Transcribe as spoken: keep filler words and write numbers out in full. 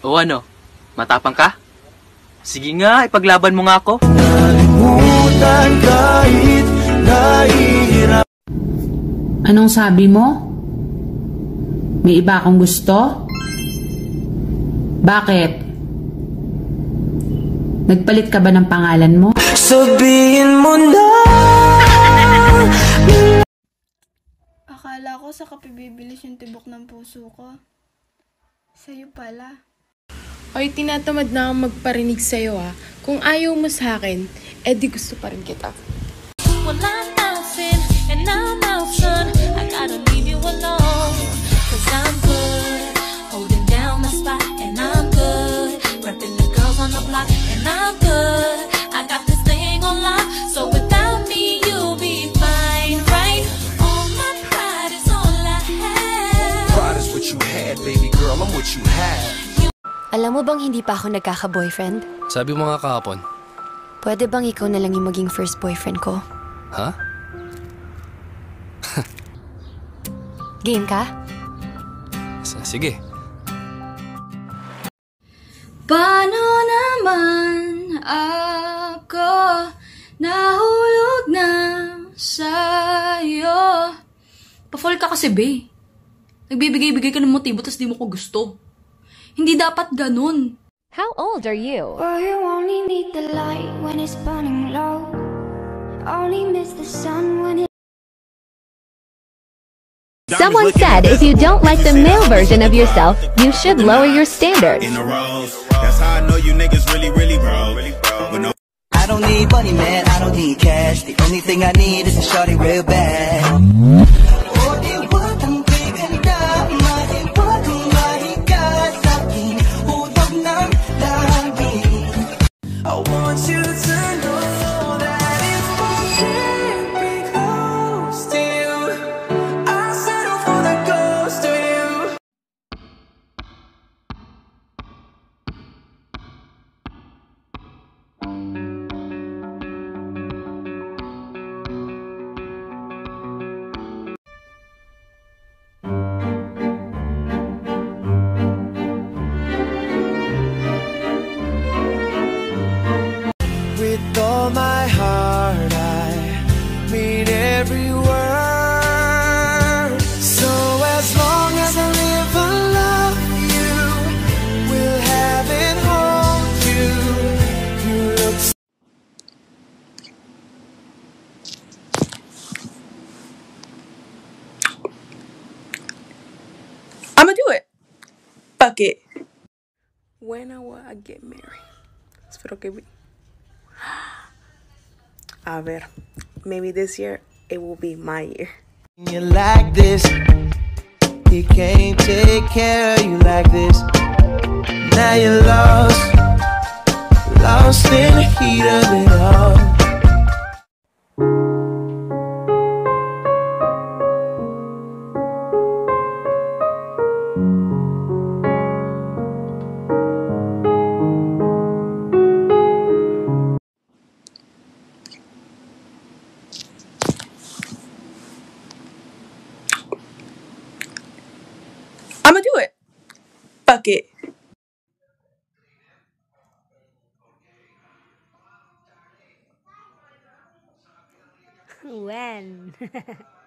O ano? Matapang ka? Sige nga, ipaglaban mo nga ako. Nalimutan kahit nahihirap. Anong sabi mo? May iba akong gusto? Bakit? Nagpalit ka ba ng pangalan mo? Sabihin mo na. Akala ko sa kape bibilis yung tibok ng puso ko. Sa'yo pala. Oy, tinatamad na akong magparinig sa'yo ah. Kung ayaw mo sa akin, edi gusto pa rin kita. Well, I'm bouncing and I'm out, son. I gotta leave you alone. Cause I'm good, holding down my spot. And I'm good, repping the girls on the block. And I'm good, I got this thing on lock. So without me, you'll be fine, right? All my pride is all I have. Pride is what you had, baby girl, I'm what you have. Alam mo bang hindi pa ako nagkaka-boyfriend? Sabi mo nga kahapon. Pwede bang ikaw na lang yung maging first boyfriend ko? Ha? Game ka? S- Sige. Paano naman ako nahulog na sa'yo? Pa-fall ka kasi, be. Nagbibigay-bigay ka ng motibo tas di mo ko gusto. Hindi dapat ganun. How old are you? Well, you only need the light when it's burning low. Only miss the sun when it... Someone said if you don't like the male version of yourself, you should lower your standards. That's how I know you niggas really, really broke. I don't need money, man, I don't need cash. The only thing I need is a shorty real bad. I want you to know that if I can't be close to you, I'll settle for the ghost of you. With all my heart, I mean every word. So as long as I live, I love you. We'll have it hold you. You look so I'ma do it. Fuck it. When I will I get married? Espero que... A ver, maybe this year it will be my year. you like this. He can't take care of you like this. Now you're lost, lost in the heat of it all. I'ma do it. Fuck it. When?